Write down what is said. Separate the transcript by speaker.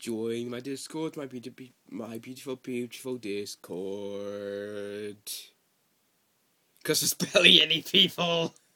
Speaker 1: join my Discord, my beautiful, beautiful Discord. Because there's barely any people.